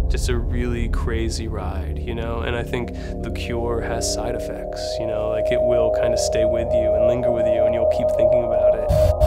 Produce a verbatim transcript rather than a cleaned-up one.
just a really crazy ride, you know? And I think The Cure has side effects, you know? Like, it will kind of stay with you and linger with you, and you'll keep thinking about it.